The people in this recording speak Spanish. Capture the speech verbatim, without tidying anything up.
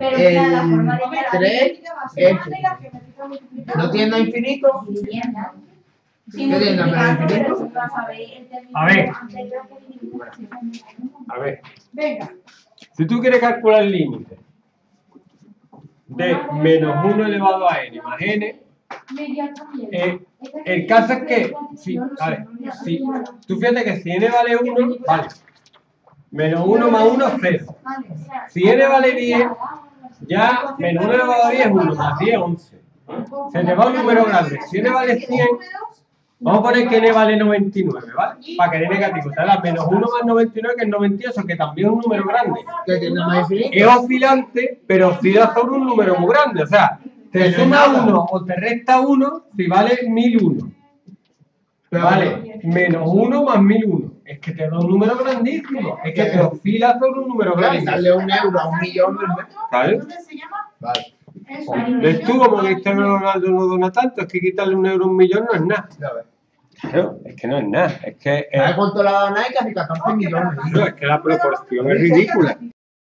el tres es... ¿No tiene infinito? ¿Qué tiene a infinito? A ver. A ver. Si tú quieres calcular el límite de menos uno elevado a n más n, eh, el caso es que, si, a ver, si, tú fíjate que si n vale uno, vale, menos uno más uno es cero. Si n vale diez, ya menos uno elevado a diez es uno, más diez es once. Se te va un número grande. Si n vale cien, vamos a poner que n vale noventa y nueve, ¿vale? Para que dé negativo. Te da menos uno más noventa y nueve, que es noventa y ocho, que también es un número grande. ¿Qué tiene más infinito? Es oscilante, pero oscila sobre un número muy grande. O sea, te suma uno o te resta uno si vale mil uno. Vale, menos uno más mil uno. Es que te da un número grandísimo. Es que te oscila sobre un número grande. Darle un euro a un millón, ¿sabes? Vale. ¿Ves tú como Cristiano Ronaldo no dona tanto? Es que quitarle un euro a un millón no es nada. Claro, es que no es nada. Es que, ¿Sabes cuánto le ha dado Nike? Casi catorce millones. No, es que la proporción es ridícula.